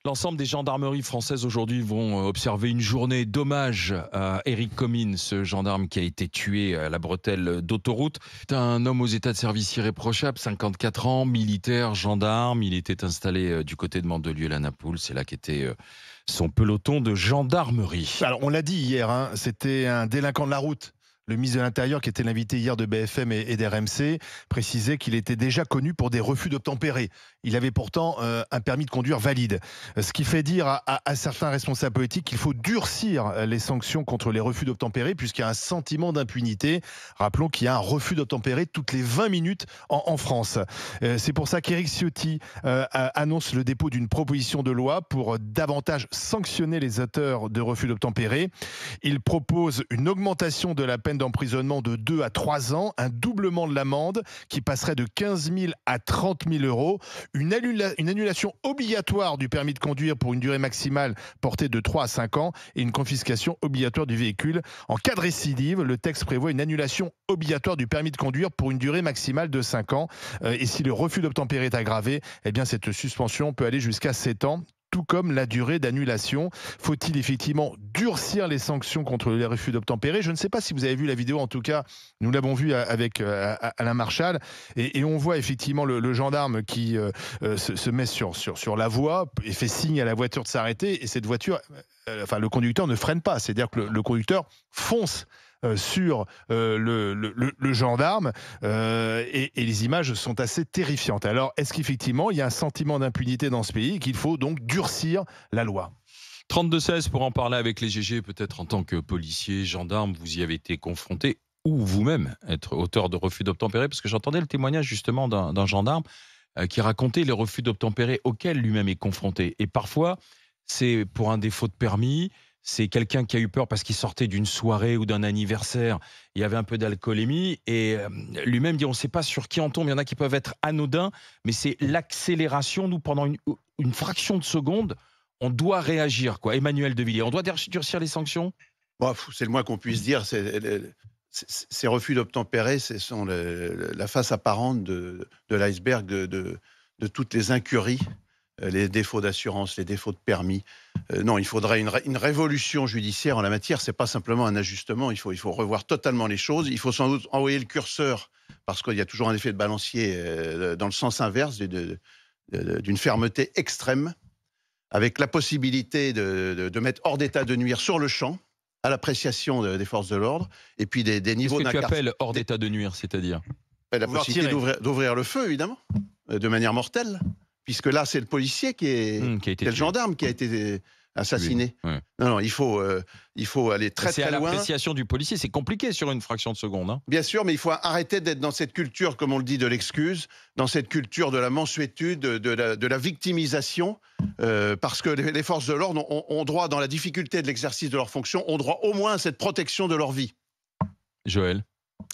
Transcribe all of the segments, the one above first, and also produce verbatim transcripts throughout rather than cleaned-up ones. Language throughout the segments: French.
L'ensemble des gendarmeries françaises aujourd'hui vont observer une journée d'hommage à Eric Comines, ce gendarme qui a été tué à la bretelle d'autoroute. C'est un homme aux états de service irréprochables, cinquante-quatre ans, militaire, gendarme. Il était installé du côté de Mandelieu-la-Napoule. C'est là qu'était son peloton de gendarmerie. Alors, on l'a dit hier, hein, c'était un délinquant de la route. Le ministre de l'Intérieur, qui était l'invité hier de B F M et d'R M C, précisait qu'il était déjà connu pour des refus d'obtempérer. Il avait pourtant euh, un permis de conduire valide. Ce qui fait dire à, à, à certains responsables politiques qu'il faut durcir les sanctions contre les refus d'obtempérer, puisqu'il y a un sentiment d'impunité. Rappelons qu'il y a un refus d'obtempérer toutes les vingt minutes en, en France. Euh, c'est pour ça qu'Éric Ciotti euh, annonce le dépôt d'une proposition de loi pour davantage sanctionner les auteurs de refus d'obtempérer. Il propose une augmentation de la peine d'emprisonnement de deux à trois ans, un doublement de l'amende qui passerait de quinze mille à trente mille euros, une, annula une annulation obligatoire du permis de conduire pour une durée maximale portée de trois à cinq ans et une confiscation obligatoire du véhicule. En cas de récidive, le texte prévoit une annulation obligatoire du permis de conduire pour une durée maximale de cinq ans. Euh, et si le refus d'obtempérer est aggravé, eh bien cette suspension peut aller jusqu'à sept ans. Tout comme la durée d'annulation. Faut-il effectivement durcir les sanctions contre les refus d'obtempérer? Je ne sais pas si vous avez vu la vidéo, en tout cas, nous l'avons vu avec euh, Alain Marchal, et, et on voit effectivement le, le gendarme qui euh, se, se met sur, sur, sur la voie et fait signe à la voiture de s'arrêter, et cette voiture, euh, enfin le conducteur ne freine pas, c'est-à-dire que le, le conducteur fonce Euh, sur euh, le, le, le gendarme euh, et, et les images sont assez terrifiantes. Alors, est-ce qu'effectivement, il y a un sentiment d'impunité dans ce pays et qu'il faut donc durcir la loi? trente-deux seize pour en parler avec les G G, peut-être en tant que policier, gendarme, vous y avez été confronté, ou vous-même être auteur de refus d'obtempérer, parce que j'entendais le témoignage justement d'un, d'un gendarme euh, qui racontait les refus d'obtempérer auxquels lui-même est confronté. Et parfois, c'est pour un défaut de permis, c'est quelqu'un qui a eu peur parce qu'il sortait d'une soirée ou d'un anniversaire, il y avait un peu d'alcoolémie, et lui-même dit on ne sait pas sur qui on tombe, il y en a qui peuvent être anodins, mais c'est l'accélération, nous pendant une, une fraction de seconde, on doit réagir, quoi. Emmanuel Devilliers, on doit durcir les sanctions? Bon, c'est le moins qu'on puisse dire, c'est, c'est, ces refus d'obtempérer, ce sont le, la face apparente de, de l'iceberg de, de, de toutes les incuries, les défauts d'assurance, les défauts de permis. Euh, non, il faudrait une, ré une révolution judiciaire en la matière. C'est pas simplement un ajustement. Il faut, il faut revoir totalement les choses. Il faut sans doute envoyer le curseur, parce qu'il y a toujours un effet de balancier euh, dans le sens inverse, de, de, de, d'une fermeté extrême, avec la possibilité de, de, de mettre hors d'état de nuire sur le champ, à l'appréciation de, des forces de l'ordre, et puis des, des niveaux d'incarcération. Qu'est-ce que tu appelles hors des... d'état de nuire, c'est-à-dire? La possibilité d'ouvrir, d'ouvrir le feu, évidemment, de manière mortelle. Puisque là, c'est le policier qui est, mmh, qui a été c'est le gendarme qui a été assassiné. Oui, ouais. Non, non, il faut, euh, il faut aller très, très loin. C'est à l'appréciation du policier, c'est compliqué sur une fraction de seconde. Hein. Bien sûr, mais il faut arrêter d'être dans cette culture, comme on le dit, de l'excuse, dans cette culture de la mansuétude, de, de, la, de la victimisation, euh, parce que les, les forces de l'ordre ont, ont droit, dans la difficulté de l'exercice de leurs fonctions, ont droit au moins à cette protection de leur vie. Joël?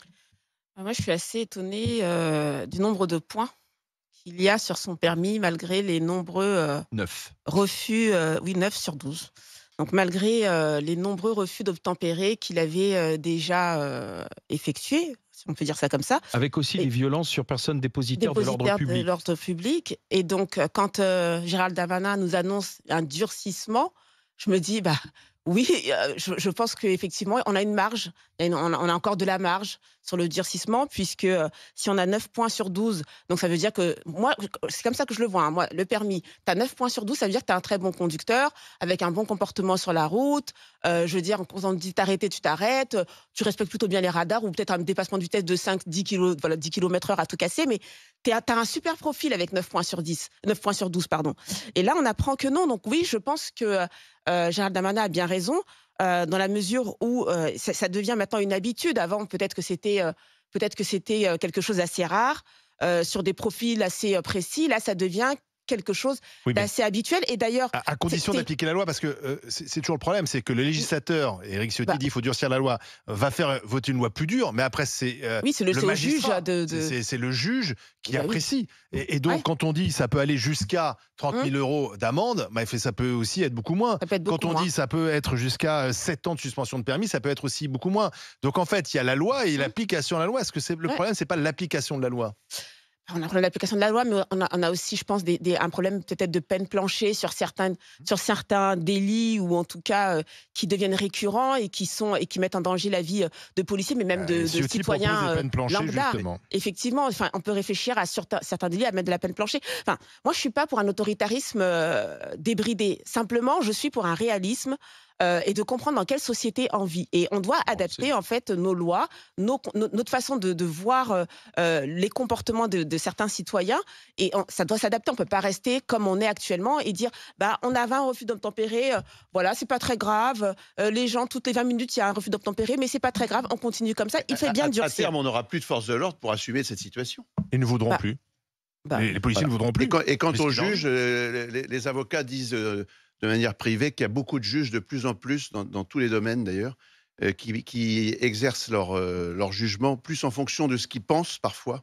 Moi, je suis assez étonnée euh, du nombre de points qu'il y a sur son permis, malgré les nombreux euh, neuf. refus, euh, oui, neuf sur douze. Donc, malgré euh, les nombreux refus d'obtempérer qu'il avait euh, déjà euh, effectués, si on peut dire ça comme ça. Avec aussi et les violences sur personnes dépositaires, dépositaires de l'ordre public. de l'ordre public. Et donc, quand euh, Gérald Darmanin nous annonce un durcissement, je me dis, bah, oui, euh, je, je pense qu'effectivement, on a une marge, on a, on a encore de la marge sur le durcissement, puisque euh, si on a neuf points sur douze, donc ça veut dire que, moi, c'est comme ça que je le vois, hein, moi, le permis, tu as neuf points sur douze, ça veut dire que tu es un très bon conducteur, avec un bon comportement sur la route, euh, je veux dire, quand on te dit t'arrêter, tu t'arrêtes, tu respectes plutôt bien les radars, ou peut-être un dépassement de vitesse de cinq à dix kilomètres, voilà, dix kilomètres heure à tout casser, mais tu as un super profil avec neuf points sur dix, neuf points sur douze, pardon. Et là, on apprend que non, donc oui, je pense que euh, Gérald Darmanin a bien raison, euh, dans la mesure où euh, ça, ça devient maintenant une habitude. Avant, peut-être que c'était euh, peut-être que c'était euh, quelque chose d'assez rare, euh, sur des profils assez euh, précis. Là, ça devient quelque chose oui, d'assez habituel. Et d'ailleurs, à, à condition d'appliquer la loi, parce que euh, c'est toujours le problème, c'est que le législateur, Éric Ciotti bah, dit il faut durcir la loi, va faire voter une loi plus dure, mais après c'est euh, oui, c'est le, le, le juge de, de... c'est le juge qui bah, apprécie. Oui. Et, et donc ouais. quand on dit ça peut aller jusqu'à trente mille hum. euros d'amende, bah, ça peut aussi être beaucoup moins. Être beaucoup quand on moins. dit ça peut être jusqu'à sept ans de suspension de permis, ça peut être aussi beaucoup moins. Donc en fait, il y a la loi et hum. l'application de la loi. Est-ce que c'est le ouais. problème, c'est pas l'application de la loi? on a un problème d'application de la loi, mais on a, on a aussi, je pense, des, des, un problème peut-être de peine plancher sur certains, sur certains délits ou en tout cas euh, qui deviennent récurrents et qui sont et qui mettent en danger la vie de policiers, mais même de, Euh, de Ciotti citoyens propose des peines planchées, lambda. justement. Effectivement, enfin, on peut réfléchir à sur, certains délits à mettre de la peine plancher. Enfin, moi, je suis pas pour un autoritarisme euh, débridé. Simplement, je suis pour un réalisme. Euh, et de comprendre dans quelle société on vit. Et on doit adapter en fait nos lois, nos, no, notre façon de, de voir euh, les comportements de, de certains citoyens. Et on, ça doit s'adapter. On peut pas rester comme on est actuellement et dire bah on a vingt refus d'obtempérer, euh, voilà, c'est pas très grave. Euh, les gens toutes les vingt minutes il y a un refus d'obtempérer, mais c'est pas très grave. On continue comme ça. Il fait bien à, durcir. À terme, on n'aura plus de force de l'ordre pour assumer cette situation. Ils ne voudront Bah, plus. Bah, les, les policiers Voilà. ne voudront plus. Et, quand, et quant Mais aux ce qu'il en juges, euh, les, les avocats disent euh, de manière privée qu'il y a beaucoup de juges de plus en plus, dans, dans tous les domaines d'ailleurs, euh, qui, qui exercent leur, euh, leur jugement plus en fonction de ce qu'ils pensent parfois,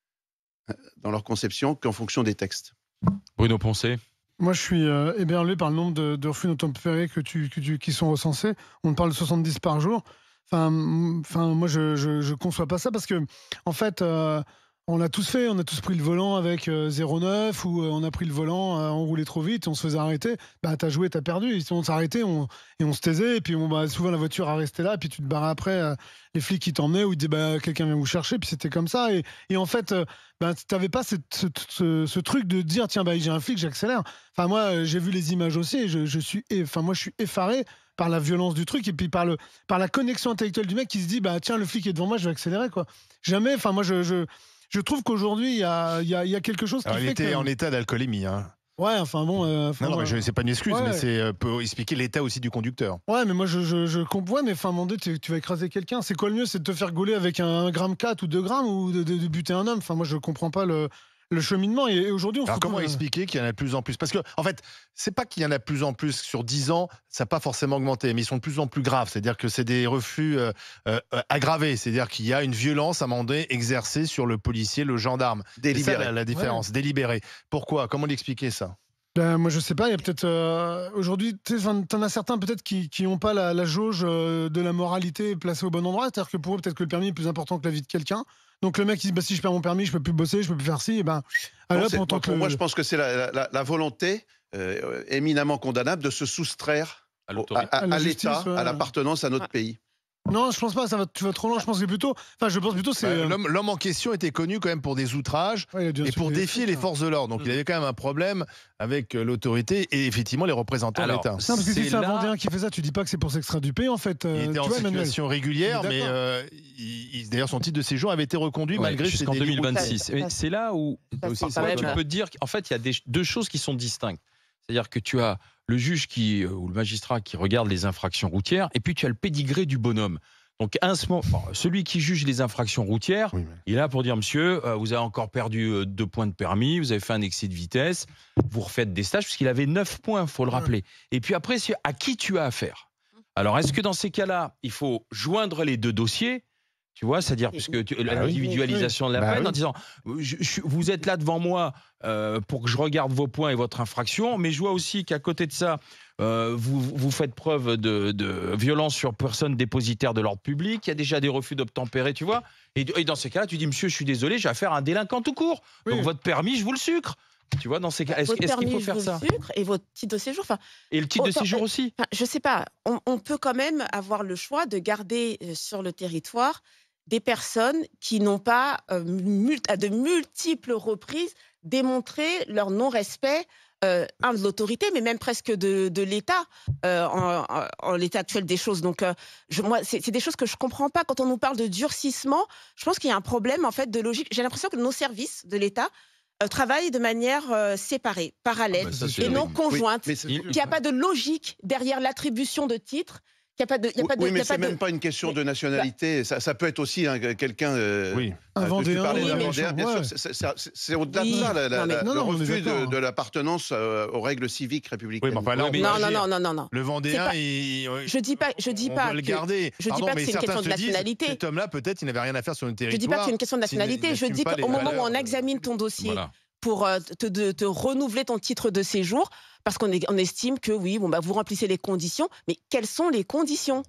euh, dans leur conception, qu'en fonction des textes. Bruno Poncet. Moi, je suis euh, ébranlé par le nombre de, de refus d'obtempérer que tu, que tu, qui sont recensés. On parle de soixante-dix par jour. Enfin, enfin moi, je ne conçois pas ça parce que, en fait, euh, on l'a tous fait. On a tous pris le volant avec euh, zéro neuf ou euh, on a pris le volant, euh, on roulait trop vite, on se faisait arrêter. Bah, t'as joué, t'as perdu. On s'arrêtait on, et on se taisait. Et puis, on, bah, souvent, la voiture a resté là. Et puis, tu te barrais après. Euh, les flics qui t'emmenaient ou ils disaient bah, quelqu'un vient vous chercher. Puis, c'était comme ça. Et, et en fait, euh, bah, t'avais pas cette, ce, ce, ce truc de dire tiens, bah, j'ai un flic, j'accélère. Enfin, moi, j'ai vu les images aussi. Et je, je suis, enfin, moi, je suis effaré par la violence du truc et puis par, le, par la connexion intellectuelle du mec qui se dit bah, tiens, le flic est devant moi, je vais accélérer. Quoi. Jamais. Enfin, moi, je. je Je trouve qu'aujourd'hui, il y a, y, a, y a quelque chose qui Alors, fait il était que... en état d'alcoolémie. Hein. Ouais, enfin bon... Euh, non, non, mais je, c'est pas une excuse, ouais. mais c'est euh, pour expliquer l'état aussi du conducteur. Ouais, mais moi, je, je, je comprends. Ouais, mais enfin, mon Dieu, tu, tu vas écraser quelqu'un. C'est quoi le mieux? C'est de te faire gauler avec un, un gramme quatre ou deux grammes ou de, de, de buter un homme? Enfin, moi, je comprends pas le... le cheminement. Et, et aujourd'hui, on Alors se comment retrouve... expliquer qu'il y en a de plus en plus? Parce que, en fait, c'est pas qu'il y en a de plus en plus sur dix ans, ça n'a pas forcément augmenté, mais ils sont de plus en plus graves. C'est-à-dire que c'est des refus euh, euh, aggravés. C'est-à-dire qu'il y a une violence à un moment donné exercée sur le policier, le gendarme. Délibéré. C'est ça la, la différence, ouais. Délibéré. Pourquoi? Comment l'expliquer ça? Ben, moi, je sais pas. Il y a peut-être euh, aujourd'hui, t'en as certains peut-être qui qui n'ont pas la, la jauge euh, de la moralité placée au bon endroit. C'est-à-dire que pour eux, peut-être que le permis est plus important que la vie de quelqu'un. Donc le mec il dit bah, si je perds mon permis, je peux plus bosser, je peux plus faire ci. Et ben alors non, en tant pour que... moi, je pense que c'est la, la, la volonté euh, éminemment condamnable de se soustraire À à, l'autorité. à, À la à justice, l'État, ouais. à l'appartenance à notre pays. Non, je pense pas. Ça va, tu vas trop loin. Je pense que plutôt. Enfin, je pense plutôt c'est. Ouais, euh, l'homme, l'homme en question était connu quand même pour des outrages ouais, il a dû et pour insulter défier des les trucs, forces de l'ordre. Donc Mm. il avait quand même un problème avec euh, l'autorité et effectivement les représentants Alors, de l'État. Non, parce que si C'est c'est un là- Vendéen qui fait ça, tu dis pas que c'est pour s'extraire du pays en fait. Euh, Il était tu en vois, Emmanuel. situation régulière, On est mais d'accord. euh, il- il- d'ailleurs son titre de séjour avait été reconduit Ouais, malgré ses jusqu'en délits deux mille vingt-six. Ça, Mais ça, c'est là où ça, aussi, c'est c'est là pas où tu mal. peux te dire qu'en fait, il y a des, deux choses qui sont distinctes. C'est-à-dire que tu as le juge qui, ou le magistrat qui regarde les infractions routières, et puis tu as le pédigré du bonhomme. Donc, à ce moment, bon, celui qui juge les infractions routières, Oui, mais- il est là pour dire, monsieur, euh, vous avez encore perdu euh, deux points de permis, vous avez fait un excès de vitesse, vous refaites des stages, puisqu'il avait neuf points, il faut le rappeler. Et puis après, c'est à qui tu as affaire. Alors, est-ce que dans ces cas-là, il faut joindre les deux dossiers? Tu vois, c'est-à-dire, puisque tu- l'individualisation de la Bah peine, oui. en disant, je- je- vous êtes là devant moi euh, pour que je regarde vos points et votre infraction, mais je vois aussi qu'à côté de ça, euh, vous, vous faites preuve de, de violence sur personne dépositaire de l'ordre public, il y a déjà des refus d'obtempérer, tu vois. Et, et dans ces cas-là, tu dis, monsieur, je suis désolé, j'ai affaire à un délinquant tout court. Oui. Donc votre permis, je vous le sucre. Tu vois, dans ces cas, est-ce Votre est-ce qu'il faut permis, faire je ça? vous le sucre et votre titre de séjour. Enfin, Et le titre de Autant- séjour aussi? Enfin, je sais pas, on, on peut quand même avoir le choix de garder euh, sur le territoire des personnes qui n'ont pas, euh, mul- à de multiples reprises, démontré leur non-respect, euh, un, de l'autorité, mais même presque de, de l'État, euh, en, en- en l'état actuel des choses. Donc, euh, je, moi, c'est c'est des choses que je comprends pas. Quand on nous parle de durcissement, je pense qu'il y a un problème en fait de logique. J'ai l'impression que nos services de l'État euh, travaillent de manière euh, séparée, parallèle, Ah bah ça, c'est et non oui. conjointe. mais c'est- Il- Qu'il n'y a pas de logique derrière l'attribution de titres, qu'il n'y a pas de... il y a Oui, pas de- oui, il y mais a pas c'est de- même pas une question de nationalité. Ça, ça peut être aussi hein, quelqu'un. euh, Oui. Un euh, tu Vendéen, parlais oui, d'un mais- Vendéen, bien ouais. sûr. c'est- c'est- c'est- C'est au-delà Oui, de ça, la- la- non, mais- la- Non, le non, on est refus d'accord, de, hein. de l'appartenance euh, aux règles civiques républicaines. Oui, mais enfin, là, Ouais, on mais- peut Non, non, agir. non, non, non, non. Le Vendéen, C'est pas- il, Je dis pas, je dis on pas doit le que- garder. je dis Pardon, pas que mais c'est une certains question de se disent, nationalité. cet homme-là, peut-être, il n'avait rien à faire sur notre Je territoire. dis pas que c'est une question de s'il n'a- nationalité. Je n'assume dis pas les qu'au moment où valeurs, on euh, examine ton dossier Voilà. pour euh, te, de- te renouveler ton titre de séjour, parce qu'on est- on estime que oui, bon, bah, vous remplissez les conditions, mais quelles sont les conditions?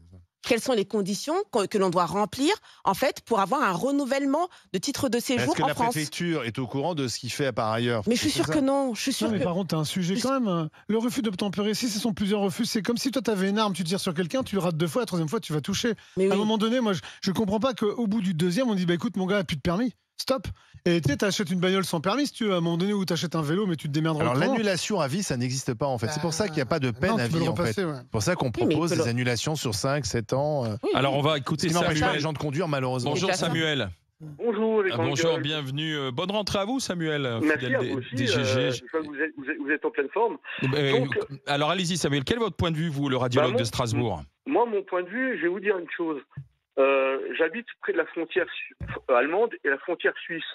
quelles sont les conditions que, que l'on doit remplir, en fait, pour avoir un renouvellement de titre de séjour Est-ce que en la France. préfecture est au courant de ce qu'il fait par ailleurs? Mais je suis C'est sûre ça que non. Je suis sûre Non, mais que... par contre, tu as un sujet quand même. Le refus d'obtempérer, si ce sont plusieurs refus, c'est comme si toi, tu avais une arme, tu tires sur quelqu'un, tu le rates deux fois, la troisième fois, tu vas toucher. Mais À un oui. moment donné, moi, je ne comprends pas qu'au bout du deuxième, on dit bah écoute, mon gars a plus de permis. Stop. Et tu sais, t'achètes une bagnole sans permis, si tu veux, à un moment donné, ou t'achètes un vélo, mais tu te démerderas Alors autrement. l'annulation à vie, ça n'existe pas en fait. C'est pour ça qu'il n'y a pas de peine Non, à tu peux vie le en fait. repasser, ouais. C'est pour ça qu'on Oui, mais il propose peut des le- annulations sur cinq, sept ans. euh, Oui, Alors oui. on va Ce écouter qui n'empêche pas Samuel. les gens de conduire malheureusement. Bonjour C'est ça. Samuel. Bonjour les Ah, grandes bonjour, gueules. bienvenue. Euh, Bonne rentrée à vous Samuel, euh, Merci fidèle à des, vous aussi. des G G. euh, je vois que vous êtes, vous, êtes, vous êtes en pleine forme. Euh, Donc, alors allez-y Samuel, quel est votre point de vue, vous, le radiologue Bah, mon- de Strasbourg? Moi, mon point de vue, je vais vous dire une chose. Euh, J'habite près de la frontière su- allemande et la frontière suisse.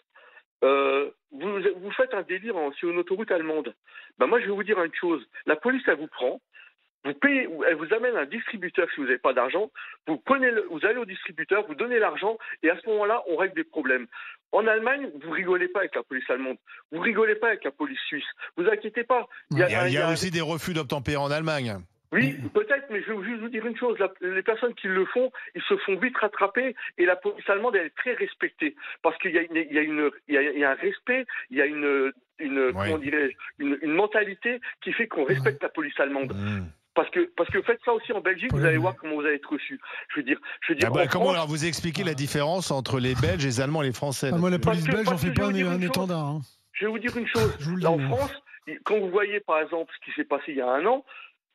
Euh, vous, vous faites un délire en- sur une autoroute allemande. Bah, moi, je vais vous dire une chose. La police, elle vous prend. Vous payez, elle vous amène un distributeur si vous n'avez pas d'argent. Vous prenez, le- vous allez au distributeur, vous donnez l'argent et à ce moment-là, on règle des problèmes. En Allemagne, vous rigolez pas avec la police allemande. Vous rigolez pas avec la police suisse. Vous inquiétez pas. Il y a, il y a un- aussi des refus d'obtempérer en Allemagne. Oui, peut-être, mais je vais juste vous dire une chose. La- les personnes qui le font, ils se font vite rattraper et la police allemande, elle est très respectée. Parce qu'il y a, une, il y a, une, il y a, il y a un respect, il y a une, une, comment dirais-je, une, une mentalité qui fait qu'on respecte la police allemande. Mmh. Parce que, parce que faites ça aussi en Belgique, vous allez voir comment vous allez être reçu. Je veux dire, je veux dire Ah bah, en comment France- alors vous expliquez la différence entre les Belges, les Allemands et les Français Ah, moi, la là-dessus police Parce que- belge, parce j'en fais que je pas vais un, vous dire un une chose. étendard. hein. Je vais vous dire une chose. Je vous le Là, en dis, moi. France, quand vous voyez, par exemple, ce qui s'est passé il y a un an,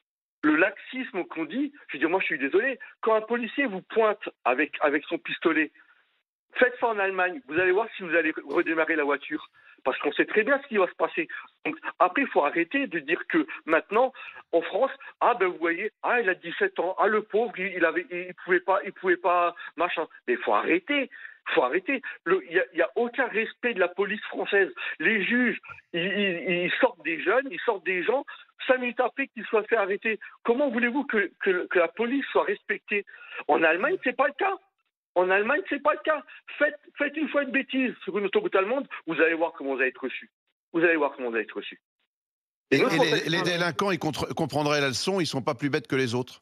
le laxisme qu'on dit, je veux dire, moi, je suis désolé, quand un policier vous pointe avec, avec son pistolet, faites ça en Allemagne, vous allez voir si vous allez redémarrer la voiture. Parce qu'on sait très bien ce qui va se passer. Donc, après, il faut arrêter de dire que maintenant, en France, ah ben vous voyez, ah il a dix-sept ans, ah le pauvre, il, il avait, il pouvait pas, il pouvait pas, machin. Mais il faut arrêter. faut arrêter. Il n'y a, y a aucun respect de la police française. Les juges, ils, ils, ils sortent des jeunes, ils sortent des gens, cinq minutes après qu'ils soient fait arrêter. Comment voulez-vous que, que, que la police soit respectée? En Allemagne, c'est pas le cas. En Allemagne, c'est pas le cas. Faites, faites une fois une bêtise sur une autoroute allemande, vous allez voir comment vous allez être reçu. Vous allez voir comment vous allez être reçu. Et, Notre et les, contexte- les délinquants, ils contre- comprendraient la leçon, ils sont pas plus bêtes que les autres.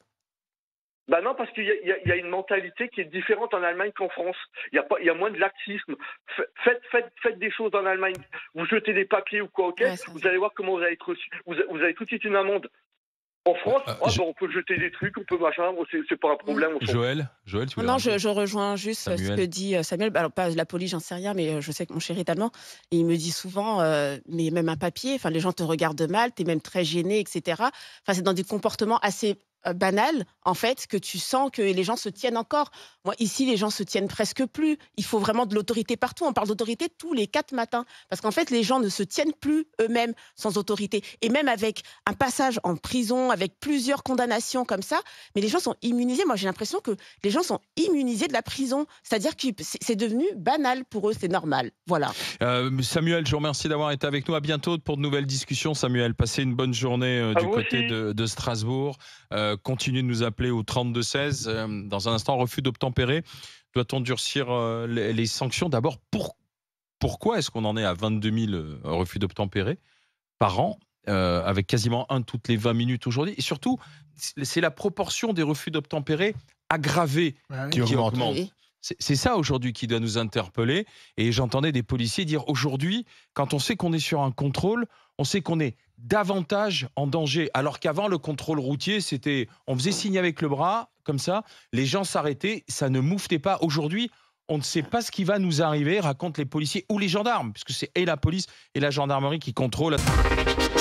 Ben non, parce qu'il y a, il y a- il y a une mentalité qui est différente en Allemagne qu'en France. Il y a pas, il y a moins de laxisme. Fa- Faites, faites, faites des choses en Allemagne. Vous jetez des papiers ou quoi, ok, Ouais, ça- vous allez voir comment vous allez être reçu. Vous, a- vous avez tout de suite une amende. En France, Euh, ah je- ben, on peut jeter des trucs, on peut machin, bon, c'est c'est pas un problème. on s'en Joël, Joël, tu voulais Non, rajouter je, je rejoins juste euh, ce Samuel. que dit euh, Samuel. Alors, pas la police, j'en sais rien, mais euh, je sais que mon chéri est allemand. Et il me dit souvent, euh, mais même un papier, enfin, les gens te regardent mal, tu es même très gêné, et cetera. Enfin, c'est dans des comportements assez euh, banals, en fait, que tu sens que les gens se tiennent encore. Moi, ici, les gens se tiennent presque plus. Il faut vraiment de l'autorité partout. On parle d'autorité tous les quatre matins. Parce qu'en fait, les gens ne se tiennent plus eux-mêmes sans autorité. Et même avec un passage en prison, avec plusieurs condamnations comme ça, mais les gens sont immunisés. Moi, j'ai l'impression que les gens sont immunisés de la prison. C'est-à-dire que c'est c'est devenu banal pour eux, c'est normal. Voilà. Euh, Samuel, je vous remercie d'avoir été avec nous. À bientôt pour de nouvelles discussions. Samuel, passez une bonne journée euh, À du vous côté aussi. de, de Strasbourg. Euh, continuez de nous appeler au trente-deux seize. Euh, dans un instant, refus d'obtempérer. Doit-on durcir euh, les, les sanctions? D'abord, pour, pourquoi est-ce qu'on en est à vingt-deux mille euh, refus d'obtempérer par an, euh, avec quasiment un toutes les vingt minutes aujourd'hui? Et surtout, c'est la proportion des refus d'obtempérer aggravés Ouais, ouais. Qui augmente. augmente. Oui. C'est c'est ça aujourd'hui qui doit nous interpeller. Et j'entendais des policiers dire aujourd'hui, quand on sait qu'on est sur un contrôle, on sait qu'on est davantage en danger. Alors qu'avant, le contrôle routier, c'était, on faisait signe avec le bras, comme ça, les gens s'arrêtaient, ça ne mouftait pas. Aujourd'hui, on ne sait pas ce qui va nous arriver, racontent les policiers ou les gendarmes, puisque c'est et la police et la gendarmerie qui contrôlent.